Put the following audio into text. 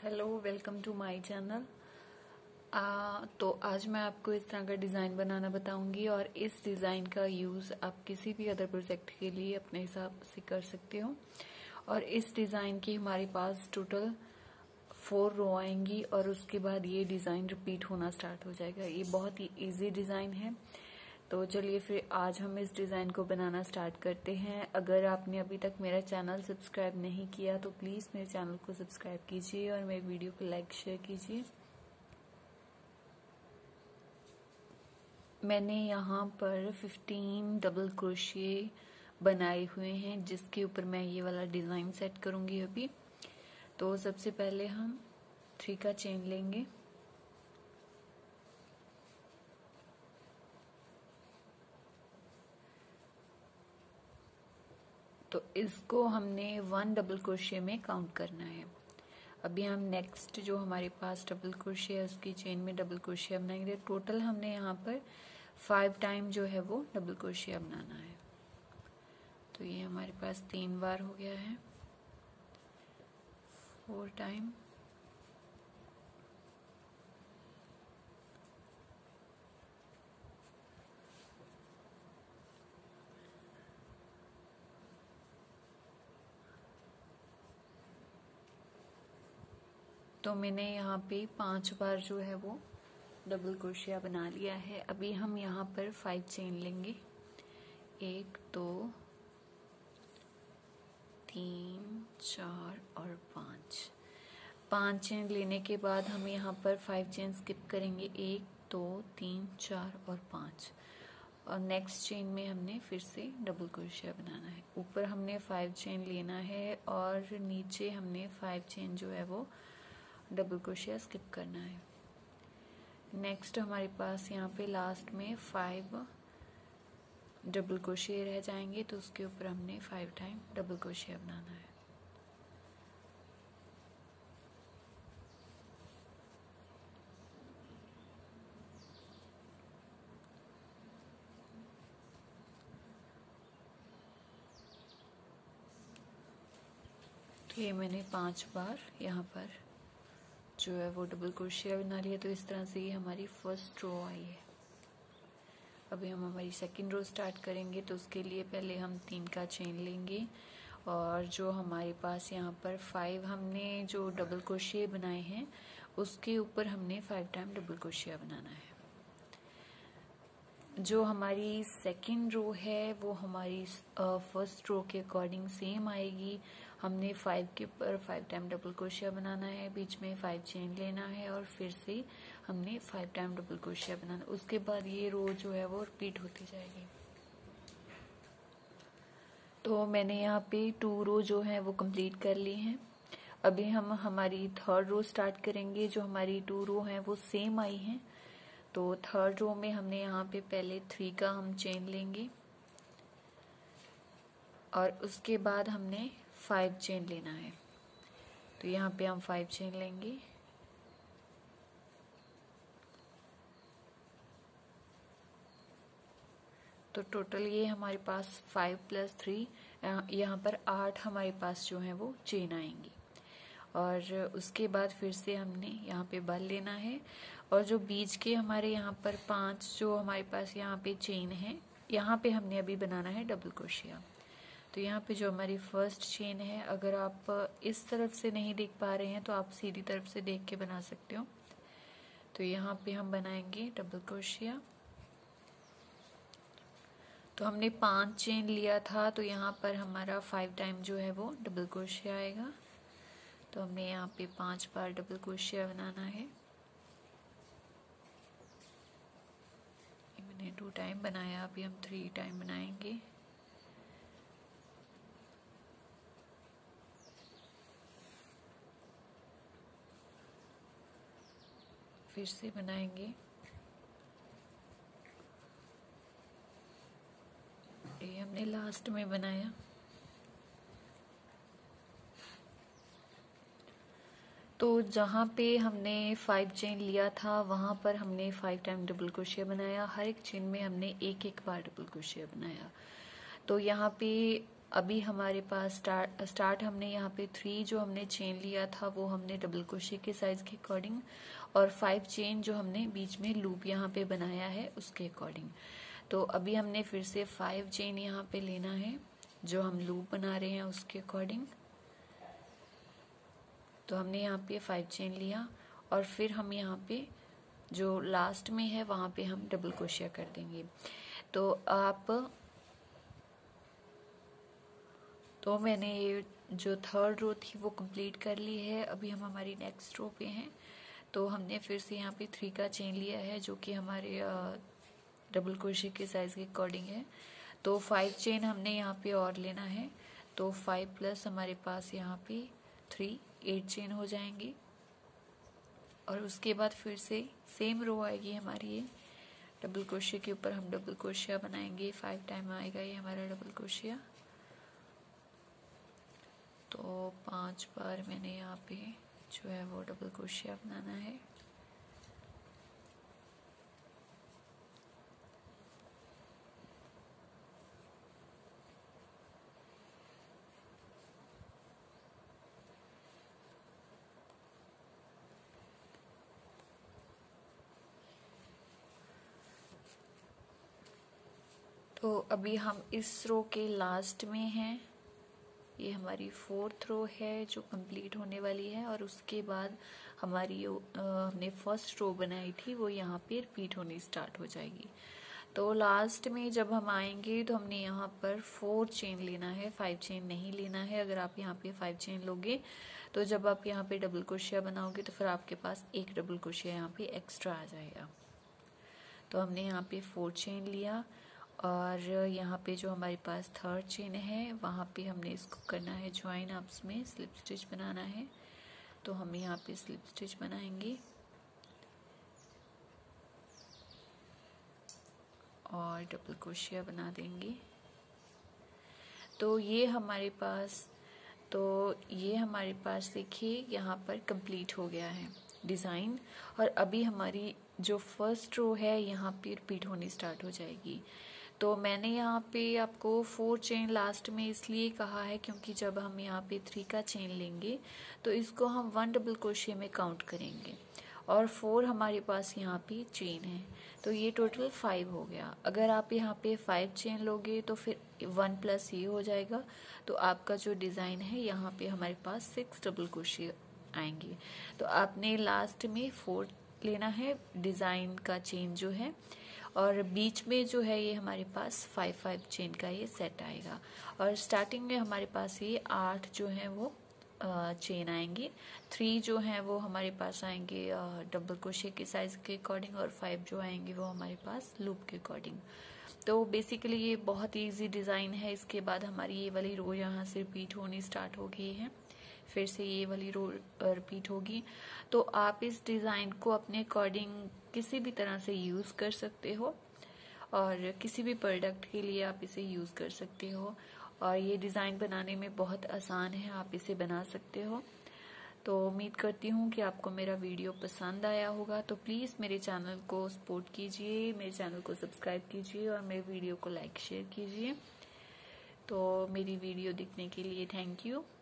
Hello, welcome to my channel. तो आज मैं आपको इस तरह का डिज़ाइन बनाना बताऊंगी और इस डिज़ाइन का यूज़ आप किसी भी अदर प्रोजेक्ट के लिए अपने हिसाब से कर सकते हो। और इस डिज़ाइन की हमारे पास टोटल 4 रो आएंगी और उसके बाद ये डिज़ाइन रिपीट होना स्टार्ट हो जाएगा। ये बहुत ही इजी डिज़ाइन है। तो चलिए फिर आज हम इस डिज़ाइन को बनाना स्टार्ट करते हैं। अगर आपने अभी तक मेरा चैनल सब्सक्राइब नहीं किया तो प्लीज़ मेरे चैनल को सब्सक्राइब कीजिए और मेरे वीडियो को लाइक शेयर कीजिए। मैंने यहाँ पर 15 डबल क्रोशिए बनाए हुए हैं जिसके ऊपर मैं ये वाला डिज़ाइन सेट करूँगी अभी। तो सबसे पहले हम 3 का चेन लेंगे। तो इसको हमने 1 डबल क्रोशिए में काउंट करना है। अभी हम नेक्स्ट जो हमारे पास डबल क्रोशिए है उसकी चेन में डबल क्रोशिया बनाएंगे। टोटल हमने यहाँ पर 5 टाइम जो है वो डबल क्रोशिया बनाना है। तो ये हमारे पास 3 बार हो गया है, 4 टाइम, तो मैंने यहाँ पे 5 बार जो है वो डबल क्रोशिया बना लिया है। अभी हम यहाँ पर 5 चेन लेंगे, 1 2 3 4 और 5 चेन लेने के बाद हम यहाँ पर 5 चेन स्किप करेंगे, 1 2 3 4 और 5 और नेक्स्ट चेन में हमने फिर से डबल क्रोशिया बनाना है। ऊपर हमने 5 चेन लेना है और नीचे हमने 5 चेन जो है वो डबल क्रोशिया स्किप करना है। नेक्स्ट हमारे पास यहाँ पे लास्ट में 5 डबल क्रोशिया रह जाएंगे, तो उसके ऊपर हमने 5 टाइम डबल क्रोशिया बनाना है। तो ये मैंने 5 बार यहाँ पर जो है वो डबल क्रोशिया बना लिया। तो इस तरह से ये हमारी फर्स्ट रो आई है। अभी हम हमारी सेकंड रो स्टार्ट करेंगे। तो उसके लिए पहले हम 3 का चेन लेंगे और जो हमारे पास यहाँ पर 5 हमने जो डबल क्रोशिया बनाए हैं उसके ऊपर हमने 5 टाइम डबल क्रोशिया बनाना है। जो हमारी सेकंड रो है वो हमारी फर्स्ट रो के अकॉर्डिंग सेम आएगी। हमने 5 के ऊपर 5 टाइम डबल क्रोशिया बनाना है, बीच में 5 चेन लेना है और फिर से हमने 5 टाइम डबल क्रोशिया बनाना। उसके बाद ये रो जो है वो रिपीट होती जाएगी। तो मैंने यहाँ पे 2 रो जो है वो कंप्लीट कर ली हैं। अभी हम हमारी थर्ड रो स्टार्ट करेंगे। जो हमारी 2 रो हैं वो सेम आई हैं। तो थर्ड रो में हमने यहाँ पे पहले 3 का हम चेन लेंगे और उसके बाद हमने 5 चेन लेना है। तो यहाँ पे हम 5 चेन लेंगे, तो टोटल ये हमारे पास 5 + 3 यहाँ पर 8 हमारे पास जो है वो चेन आएंगी। और उसके बाद फिर से हमने यहाँ पे बल लेना है और जो बीच के हमारे यहाँ पर 5 जो हमारे पास यहाँ पे चेन है, यहाँ पे हमने अभी बनाना है डबल क्रोशिया। तो यहाँ पे जो हमारी फर्स्ट चेन है, अगर आप इस तरफ से नहीं देख पा रहे हैं तो आप सीधी तरफ से देख के बना सकते हो। तो यहाँ पे हम बनाएंगे डबल क्रोशिया। तो हमने 5 चेन लिया था, तो यहाँ पर हमारा 5 टाइम जो है वो डबल क्रोशिया आएगा। तो हमने यहाँ पे 5 बार डबल क्रोशिया बनाना है। मैंने 2 टाइम बनाया, अभी हम 3 टाइम बनाएंगे। फिर से बनाएंगे। ये हमने लास्ट में बनाया। तो जहाँ पे हमने 5 चेन लिया था वहाँ पर हमने 5 टाइम डबल क्रोशिया बनाया। हर एक चेन में हमने एक बार डबल क्रोशिया बनाया। तो यहाँ पे अभी हमारे पास स्टार्ट हमने यहाँ पे 3 जो हमने चेन लिया था वो हमने डबल क्रोशे के साइज के अकॉर्डिंग, और 5 चेन जो हमने बीच में लूप यहाँ पे बनाया है उसके अकॉर्डिंग। तो अभी हमने फिर से 5 चेन यहाँ पे लेना है जो हम लूप बना रहे हैं उसके अकॉर्डिंग। तो हमने यहाँ पे 5 चेन लिया और फिर हम यहाँ पे जो लास्ट में है वहां पे हम डबल क्रोशिया कर देंगे। तो मैंने ये जो थर्ड रो थी वो कंप्लीट कर ली है। अभी हम हमारी नेक्स्ट रो पे हैं। तो हमने फिर से यहाँ पे 3 का चेन लिया है जो कि हमारे डबल क्रोशिया के साइज के अकॉर्डिंग है। तो 5 चेन हमने यहाँ पे और लेना है। तो 5 प्लस हमारे पास यहाँ पे 3 8 चेन हो जाएंगी। और उसके बाद फिर से सेम रो आएगी हमारी, ये डबल क्रोशिया के ऊपर हम डबल क्रोशिया बनाएंगे। 5 टाइम आएगा ये हमारा डबल क्रोशिया। तो 5 बार मैंने यहाँ पे जो है वो डबल क्रोशिया बनाना है। तो अभी हम इस रो के लास्ट में हैं। ये हमारी 4th रो है जो कंप्लीट होने वाली है, और उसके बाद हमारी हमने फर्स्ट रो बनाई थी वो यहाँ पे रिपीट होनी स्टार्ट हो जाएगी। तो लास्ट में जब हम आएंगे तो हमने यहाँ पर 4 चेन लेना है, 5 चेन नहीं लेना है। अगर आप यहाँ पे 5 चेन लोगे तो जब आप यहाँ पे डबल क्रोशिया बनाओगे तो फिर आपके पास एक डबल क्रोशिया यहाँ पे एक्स्ट्रा आ जाएगा। तो हमने यहाँ पे 4 चेन लिया और यहाँ पे जो हमारे पास थर्ड चेन है वहाँ पे हमने इसको करना है ज्वाइन, आपस में स्लिप स्टिच बनाना है। तो हम यहाँ पे स्लिप स्टिच बनाएंगे और डबल क्रोशिया बना देंगे। तो ये हमारे पास देखिए यहाँ पर कंप्लीट हो गया है डिज़ाइन। और अभी हमारी जो फर्स्ट रो है यहाँ पे रिपीट होनी स्टार्ट हो जाएगी। तो मैंने यहाँ पे आपको 4 चेन लास्ट में इसलिए कहा है क्योंकि जब हम यहाँ पे 3 का चेन लेंगे तो इसको हम 1 डबल क्रोशिया में काउंट करेंगे, और 4 हमारे पास यहाँ पे चेन है। तो ये टोटल 5 हो गया। अगर आप यहाँ पे 5 चेन लोगे तो फिर 1 प्लस ये हो जाएगा। तो आपका जो डिज़ाइन है यहाँ पे हमारे पास 6 डबल क्रोशिया आएंगे। तो आपने लास्ट में 4 लेना है डिज़ाइन का चेन जो है, और बीच में जो है ये हमारे पास 5 चेन का ये सेट आएगा। और स्टार्टिंग में हमारे पास ये 8 जो है वो चेन आएंगे। 3 जो हैं वो हमारे पास आएंगे डबल क्रोशिया के साइज के अकॉर्डिंग, और 5 जो आएंगे वो हमारे पास लूप के अकॉर्डिंग। तो बेसिकली ये बहुत इजी डिज़ाइन है। इसके बाद हमारी ये वाली रो यहाँ से रिपीट होनी स्टार्ट हो गई है, फिर से ये वाली रो रिपीट होगी। तो आप इस डिज़ाइन को अपने अकॉर्डिंग किसी भी तरह से यूज़ कर सकते हो, और किसी भी प्रोडक्ट के लिए आप इसे यूज़ कर सकते हो। और ये डिज़ाइन बनाने में बहुत आसान है, आप इसे बना सकते हो। तो उम्मीद करती हूँ कि आपको मेरा वीडियो पसंद आया होगा। तो प्लीज़ मेरे चैनल को सपोर्ट कीजिए, मेरे चैनल को सब्सक्राइब कीजिए और मेरे वीडियो को लाइक शेयर कीजिए। तो मेरी वीडियो देखने के लिए थैंक यू।